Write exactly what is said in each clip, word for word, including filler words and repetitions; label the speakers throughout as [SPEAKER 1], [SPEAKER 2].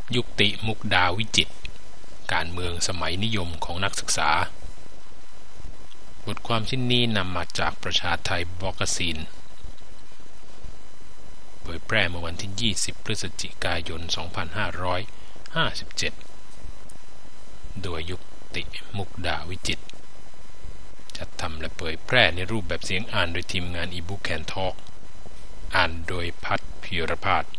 [SPEAKER 1] ยุคติมุกดาวิจิตรการเมืองสมัยนิยมของนักศึกษาบทความชิ้นนี้นำมาจากประชาไทบล็อกซีนเผยแพร่เมื่อวันที่ยี่สิบพฤศจิกายนสองพันห้าร้อยห้าสิบเจ็ดโดยยุคติมุกดาวิจิตรจัดทำและเผยแพร่ในรูปแบบเสียงอ่านโดยทีมงาน อีบุ๊ก แคนทอล์กอ่านโดยพัฒน์พีรพาส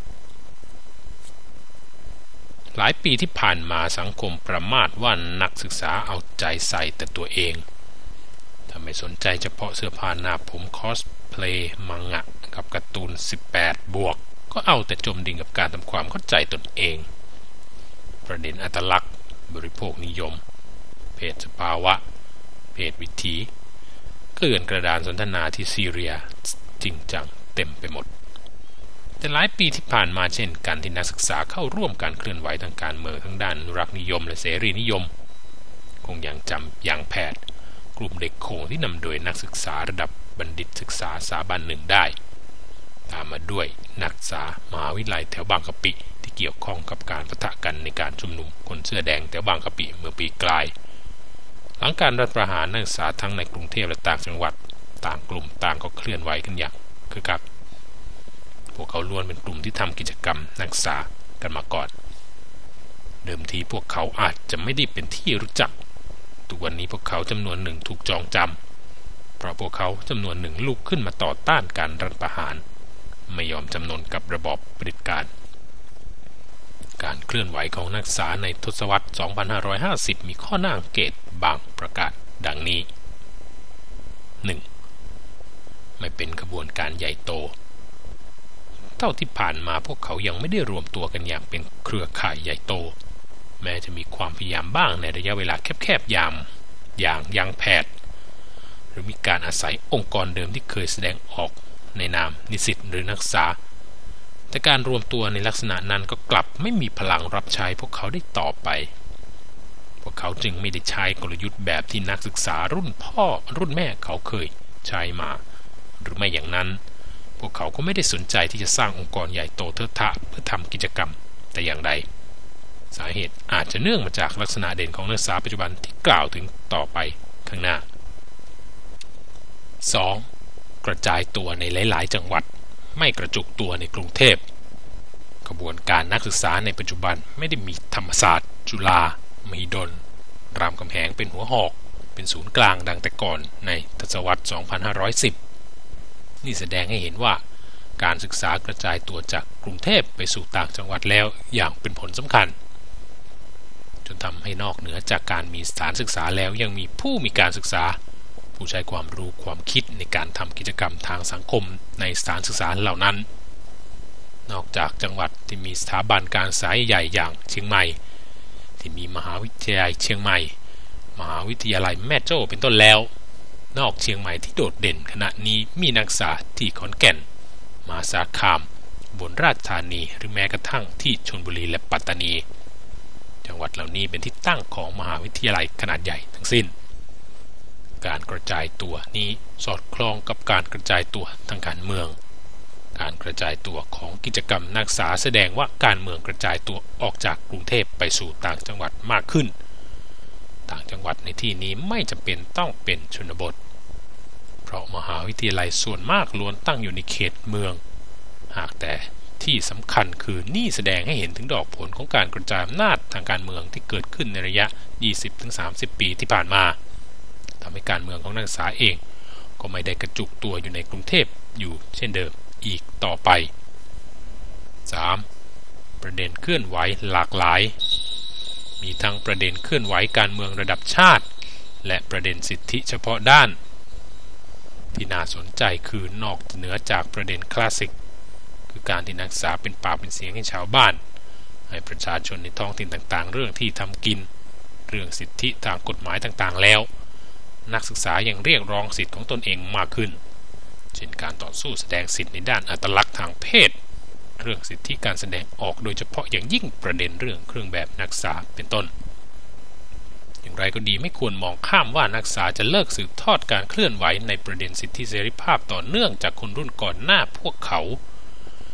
[SPEAKER 1] หลายปีที่ผ่านมาสังคมประมาทว่านักศึกษาเอาใจใส่แต่ตัวเองถ้าไม่สนใจเฉพาะเสื้อผ้าหน้าผมคอสเพลย์มังงะกับการ์ตูนสิบแปดบวกก็เอาแต่จมดิ่งกับการทำความเข้าใจตนเองประเด็นอัตลักษณ์บริโภคนิยมเพศสภาวะเพศวิถีเกลื่อนกระดานสนทนาที่ซีเรียจริงจังเต็มไปหมดแต่หลายปีที่ผ่านมาเช่นกันที่นักศึกษาเข้าร่วมการเคลื่อนไหวทางการเมืองทั้งด้านอนุรักษ์นิยมและเสรีนิยมคงยังจำอย่างแพทย์กลุ่มเด็กโขงที่นำโดยนักศึกษาระดับบัณฑิตศึกษาสถาบันหนึ่งได้ตามมาด้วยนักศึกษามหาวิทยาลัยแถวบางกะปิที่เกี่ยวข้องกับการปะทะกันในการชุมนุมคนเสื้อแดงแถวบางกะปิเมื่อปีกลายหลังการรัฐประหารนักศึกษาทั้งในกรุงเทพและต่างจังหวัดต่างกลุ่มต่างก็เคลื่อนไหวกันอย่างคึกคักพวกเขาล้วนเป็นกลุ่มที่ทำกิจกรรมนักศึกษากันมาก่อนเดิมทีพวกเขาอาจจะไม่ได้เป็นที่รู้จักทุกวันนี้พวกเขาจำนวนหนึ่งถูกจองจำเพราะพวกเขาจำนวนหนึ่งลุกขึ้นมาต่อต้านการรัฐประหารไม่ยอมจำนนกับระบอบเผด็จการการเคลื่อนไหวของนักศึกษาในทศวรรษ สองพันห้าร้อยห้าสิบ มีข้อน่าสังเกตบางประการดังนี้ หนึ่ง ไม่เป็นขบวนการใหญ่โตเท่าที่ผ่านมาพวกเขายังไม่ได้รวมตัวกันอย่างเป็นเครือข่ายใหญ่โตแม้จะมีความพยายามบ้างในระยะเวลาแคบๆยามอย่างยังแพทย์หรือมีการอาศัยองค์กรเดิมที่เคยแสดงออกในนามนิสิตหรือนักศึกษาแต่การรวมตัวในลักษณะนั้นก็กลับไม่มีพลังรับใช้พวกเขาได้ต่อไปพวกเขาจึงไม่ได้ใช้กลยุทธ์แบบที่นักศึกษารุ่นพ่อรุ่นแม่เขาเคยใช้มาหรือไม่อย่างนั้นพวกเขาก็ไม่ได้สนใจที่จะสร้างองค์กรใหญ่โตเทอะทะเพื่อทำกิจกรรมแต่อย่างใดสาเหตุอาจจะเนื่องมาจากลักษณะเด่นของนักศึกษาปัจจุบันที่กล่าวถึงต่อไปข้างหน้า สอง กระจายตัวในหลายๆจังหวัดไม่กระจุกตัวในกรุงเทพกระบวนการนักศึกษาในปัจจุบันไม่ได้มีธรรมศาสตร์จุฬามหิดลรามคำแหงเป็นหัวหอกเป็นศูนย์กลางดังแต่ก่อนในทศวรรษ สองพันห้าร้อยสิบ นี่แสดงให้เห็นว่าการศึกษากระจายตัวจากกรุงเทพไปสู่ต่างจังหวัดแล้วอย่างเป็นผลสำคัญจนทำให้นอกเหนือจากการมีสถานศึกษาแล้วยังมีผู้มีการศึกษาผู้ใช้ความรู้ความคิดในการทำกิจกรรมทางสังคมในสถานศึกษาเหล่านั้นนอกจากจังหวัดที่มีสถาบันการศึกษาใหญ่อย่างเชียงใหม่ที่มีมหาวิทยาลัยเชียงใหม่มหาวิทยาลัยแม่โจ้เป็นต้นแล้วนอกเชียงใหม่ที่โดดเด่นขณะนี้มีนักศึกษาที่ขอนแก่นมหาสารคามอุบลราชธานีหรือแม้กระทั่งที่ชลบุรีและปัตตานีจังหวัดเหล่านี้เป็นที่ตั้งของมหาวิทยาลัยขนาดใหญ่ทั้งสิ้นการกระจายตัวนี้สอดคล้องกับการกระจายตัวทางการเมืองการกระจายตัวของกิจกรรมนักศึกษาแสดงว่าการเมืองกระจายตัวออกจากกรุงเทพไปสู่ต่างจังหวัดมากขึ้นต่างจังหวัดในที่นี้ไม่จำเป็นต้องเป็นชนบทเพราะมหาวิทยาลัยส่วนมากล้วนตั้งอยู่ในเขตเมืองหากแต่ที่สำคัญคือนี่แสดงให้เห็นถึงดอกผลของการกระจายอำนาจทางการเมืองที่เกิดขึ้นในระยะ ยี่สิบถึงสามสิบ ปีที่ผ่านมาทำให้การเมืองของนักศึกษาเองก็ไม่ได้กระจุกตัวอยู่ในกรุงเทพอยู่เช่นเดิมอีกต่อไป สาม ประเด็นเคลื่อนไหวหลากหลายมีทั้งประเด็นเคลื่อนไหวการเมืองระดับชาติและประเด็นสิทธิเฉพาะด้านที่น่าสนใจคือนอกเหนือจากประเด็นคลาสสิกคือการที่นักศึกษาเป็นปากเป็นเสียงให้ชาวบ้านให้ประชาชนในท้องถิ่นต่างๆเรื่องที่ทำกินเรื่องสิทธิทางกฎหมายต่างๆแล้วนักศึกษายังเรียกร้องสิทธิของตนเองมากขึ้นเช่นการต่อสู้แสดงสิทธิในด้านอัตลักษณ์ทางเพศเรื่องสิทธิการแสดงออกโดยเฉพาะอย่างยิ่งประเด็นเรื่องเครื่องแบบนักศึกษาเป็นต้นอย่างไรก็ดีไม่ควรมองข้ามว่านักศึกษาจะเลิกสืบทอดการเคลื่อนไหวในประเด็นสิทธิเสรีภาพต่อเนื่องจากคนรุ่นก่อนหน้าพวกเขา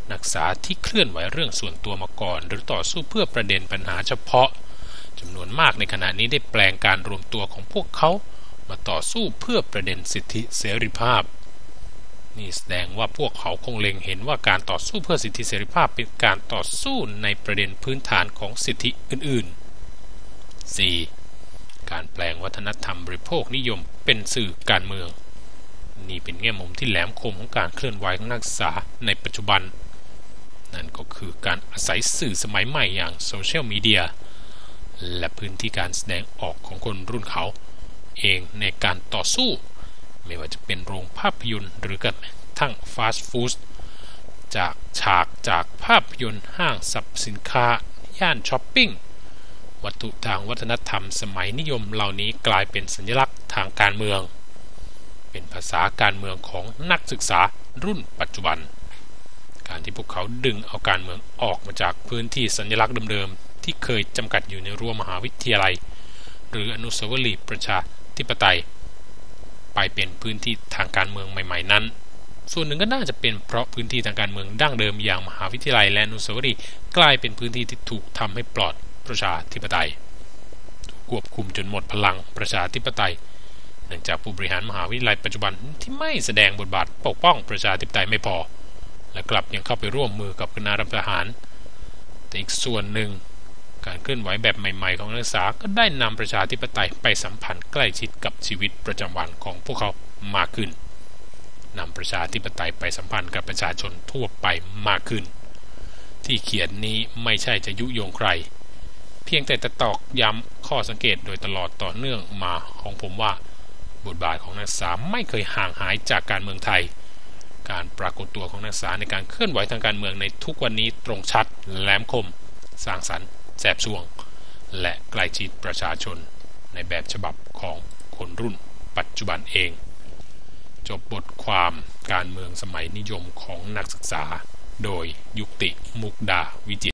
[SPEAKER 1] นักศึกษาที่เคลื่อนไหวเรื่องส่วนตัวมาก่อนหรือต่อสู้เพื่อประเด็นปัญหาเฉพาะจำนวนมากในขณะนี้ได้แปลงการรวมตัวของพวกเขามาต่อสู้เพื่อประเด็นสิทธิเสรีภาพนี่แสดงว่าพวกเขาคงเล็งเห็นว่าการต่อสู้เพื่อสิทธิเสรีภาพเป็นการต่อสู้ในประเด็นพื้นฐานของสิทธิอื่นๆ สี่. การแปลงวัฒนธรรมบริโภคนิยมเป็นสื่อการเมืองนี่เป็นแง่มุมที่แหลมคมของการเคลื่อนไหวของนักศึกษาในปัจจุบันนั่นก็คือการอาศัยสื่อสมัยใหม่อย่างโซเชียลมีเดียและพื้นที่การแสดงออกของคนรุ่นเขาเองในการต่อสู้ไม่ว่าจะเป็นโรงภาพยนตร์หรือกระทั่งฟาสต์ฟู้ดจากฉากจากภาพยนตร์ห้างสรรพสินค้าย่านช้อปปิ้งวัตถุทางวัฒนธรรมสมัยนิยมเหล่านี้กลายเป็นสัญลักษณ์ทางการเมืองเป็นภาษาการเมืองของนักศึกษารุ่นปัจจุบันการที่พวกเขาดึงเอาการเมืองออกมาจากพื้นที่สัญลักษณ์เดิมๆที่เคยจำกัดอยู่ในรั้วมหาวิทยาลัยหรืออนุสาวรีย์ประชาธิปไตยไปเป็นพื้นที่ทางการเมืองใหม่ๆนั้นส่วนหนึ่งก็น่าจะเป็นเพราะพื้นที่ทางการเมืองดั้งเดิมอย่างมหาวิทยาลัยและอนุสาวรีย์กลายเป็นพื้นที่ที่ถูกทำให้ปลอดประชาธิปไตยควบคุมจนหมดพลังประชาธิปไตยเนื่องจากผู้บริหารมหาวิทยาลัยปัจจุบันที่ไม่แสดงบทบาทปกป้องประชาธิปไตยไม่พอและกลับยังเข้าไปร่วมมือกับคณะรัฐประหารแต่อีกส่วนหนึ่งการเคลื่อนไหวแบบใหม่ๆของนักศึกษาก็ได้นำประชาธิปไตยไปสัมพันธ์ใกล้ชิดกับชีวิตประจำวันของพวกเขามากขึ้นนำประชาธิปไตยไปสัมพันธ์กับประชาชนทั่วไปมากขึ้นที่เขียนนี้ไม่ใช่จะยุยงใครเพียงแต่จะตอกย้ำข้อสังเกตโดยตลอดต่อเนื่องมาของผมว่าบทบาทของนักศึกษาไม่เคยห่างหายจากการเมืองไทยการปรากฏตัวของนักศึกษาในการเคลื่อนไหวทางการเมืองในทุกวันนี้ตรงชัดแหลมคมสร้างสรรค์แสบสวงและใกล้ชิดประชาชนในแบบฉบับของคนรุ่นปัจจุบันเองจบบทความการเมืองสมัยนิยมของนักศึกษาโดยยุติมุกดาวิจิตร